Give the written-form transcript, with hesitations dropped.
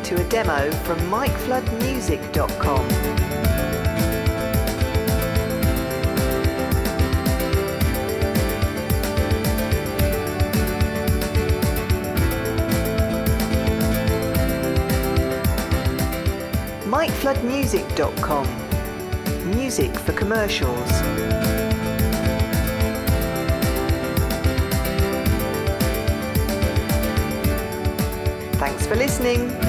to a demo from MikeFloodMusic.com. MikeFloodMusic.com. Music for commercials. Thanks for listening.